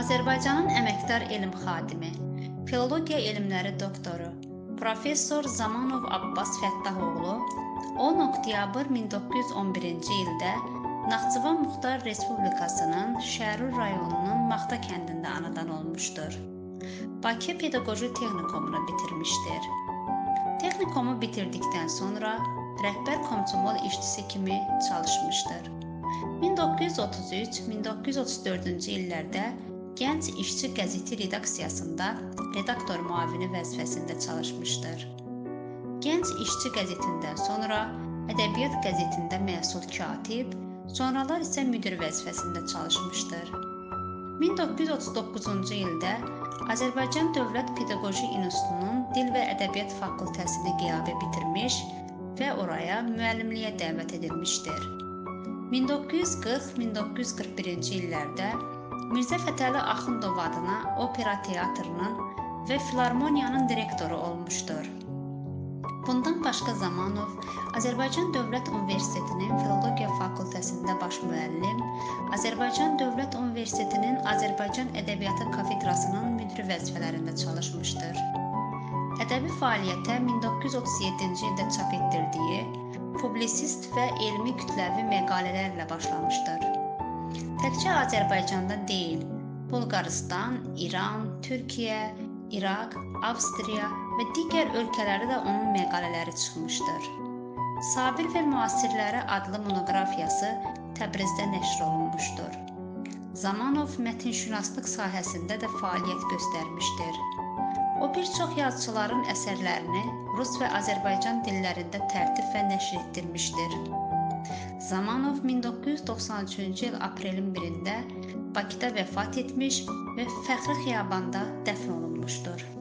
Azərbaycanın əməkdar elm xadimi, filologiya elmləri doktoru, professor Zamanov Abbas Fəttahoğlu 10 oktyabr 1911-ci ildə Naxçıvan Muxtar Respublikasının Şərur rayonunun Maxta kəndində anadan olmuşdur. Bakı Pedaqoji Texnikumunu bitirmişdir. Texnikumu bitirdikdən sonra rəhbər komsomol işçisi kimi çalışmışdır. 1933-1934-cü illərdə Gənc İşçi qəzeti redaksiyasında redaktor müavini vəzifəsində çalışmışdır. Gənc İşçi qəzetindən sonra Ədəbiyyat qəzetində məsul katib, sonralar isə müdir vəzifəsində çalışmışdır. 1939-cu ildə Azərbaycan Dövlət Pedaqoji İnstitutunun Dil və Ədəbiyyat fakültəsini qiyabi bitirmiş və oraya müəllimliyə dəvət edilmişdir. 1940-1941-ci illərdə Mirzə Fətəli Axundov adına opera teatrının və filarmoniyanın direktoru olmuşdur. Bundan başqa Zamanov Azərbaycan Dövlət Universitetinin Filologiya fakültəsində baş müəllim, Azərbaycan Dövlət Universitetinin Azərbaycan Ədəbiyyatı kafedrasının müdiri vəzifələrində çalışmışdır. Ədəbi fəaliyyətə 1937-ci ildə çap etdirdiyi publisist və elmi kütləvi məqalələrlə başlamışdır. Təkcə Azərbaycanda deyil, Bolqarıstan, İran, Türkiyə, İraq, Avstriya və digər ölkələrdə də onun məqalələri çıxmışdır. Sabir və müasirləri adlı monoqrafiyası Təbrizdə nəşr olunmuşdur. Zamanov mətnşünaslıq sahəsində də fəaliyyət göstərmişdir. O bir çox yazıçıların əsərlərini rus və Azərbaycan dillərində tərtib və nəşr etdirmişdir. Zamanov 1993-cü il aprelin 1-də Bakıda vəfat etmiş və Fəxri Xiyabanda dəfn olunmuşdur.